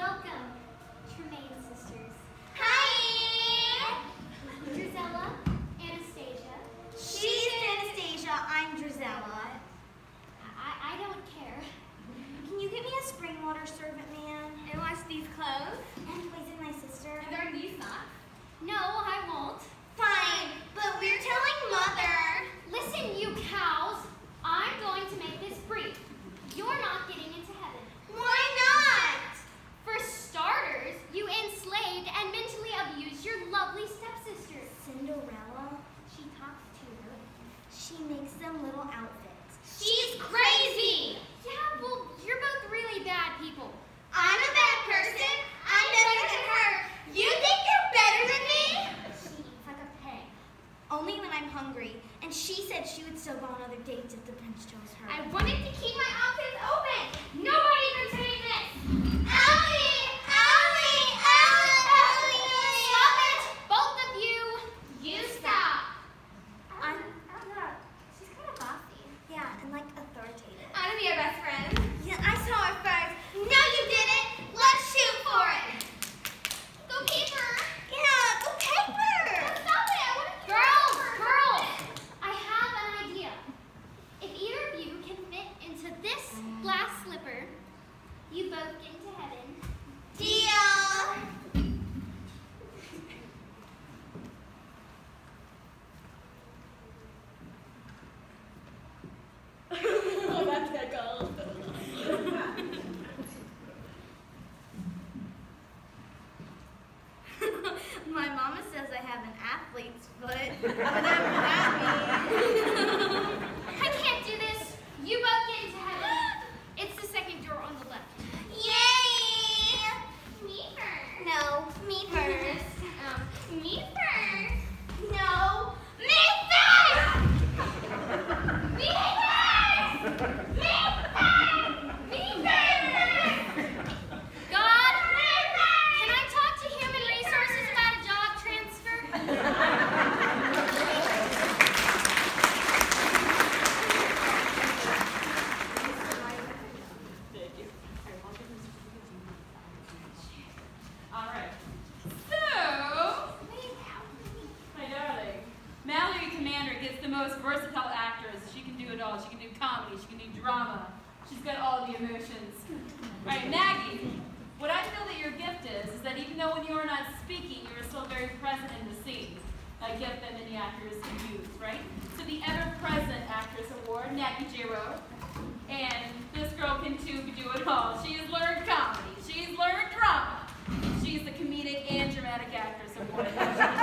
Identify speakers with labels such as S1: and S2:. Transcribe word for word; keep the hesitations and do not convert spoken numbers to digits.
S1: Welcome, Tremaine sisters.
S2: Hi!
S1: Drizella, Anastasia.
S2: She's Anastasia, I'm Drizella.
S1: I, I don't care.
S2: Can you get me a spring water servant, man?
S3: And wash these clothes?
S2: And poison my sister?
S3: And darn these socks?
S1: No, I won't.
S2: Fine, but we're telling Mother.
S1: Listen, you cows. I'm going to make this brief. You're not getting into heaven.
S2: Why not?
S1: For starters, you enslaved and mentally abused your lovely stepsister.
S2: Cinderella?
S1: She talks to her.
S2: She makes them little outfits.
S1: She's crazy! Yeah, well, you're both really bad people.
S2: I'm a bad person. I'm better than her. You think you're better than me?
S1: She eats like a pig.
S2: Only when I'm hungry. And she said she would still go on other dates if the prince chose her.
S1: I wanted to keep my options open. Nobody can say this.
S2: Ellie! Ellie! Ellie! Ellie!
S1: Stop it, both of you. You stop.
S2: I'm,
S1: I don't know. She's kind of bossy.
S2: yeah, and like authoritative.
S3: I want to be your best friend.
S2: Yeah, I saw her first. No, you didn't. Let's shoot for it.
S1: Go keep her.
S2: Yeah, go take her.
S1: Stop it. I want to Girls, girls. I have an idea. If either of you can fit into this glass slipper, you both get into heaven.
S2: Deal.
S3: Oh, that's good, girl.
S2: My mama says I have an athlete's foot. Whatever that means.
S1: I can't do this. You both get into heaven. It's the second door on the left.
S2: Yay!
S1: Me first.
S2: No, me first.
S1: Um, me first.
S2: No, me first!
S1: Me first. Me first. Me first. God, can I talk to Human Resources about a job transfer?
S4: All right. So, my darling, Mallory Commander gets the most versatile actress. She can do it all. She can do comedy. She can do drama. She's got all the emotions. All right, Maggie, what I feel that your gift is, is that even though when you're not speaking, you're still very present in the scene. A gift that many actors can use, right? So the Ever-Present Actress Award, Maggie J. Rowe. And this girl can too do it all. She has learned comedy. She's learned drama. She's the Comedic and Dramatic Actress Award.